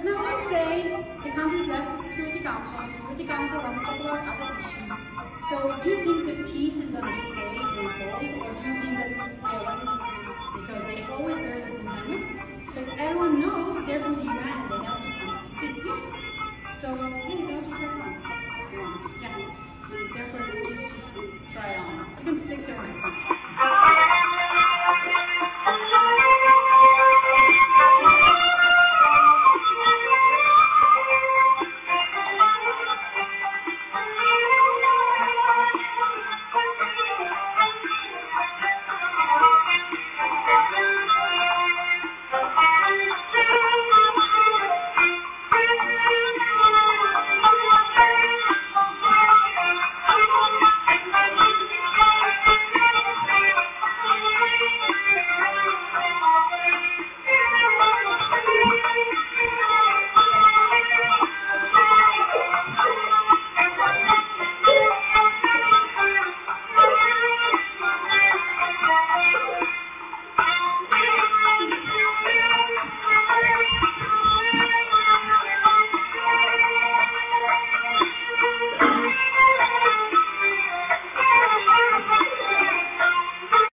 Now let's say the country's left the Security Council. The Security Council wants to talk about other issues. So do you think the peace is going to stay in hold, or do you think that what is, because they always wear the blue helmets, so everyone knows they're from the UN and they help to come peace? Yeah. So yeah, you can also try it on if you want. Yeah. It's there for kids to try it on. You can click there on the front.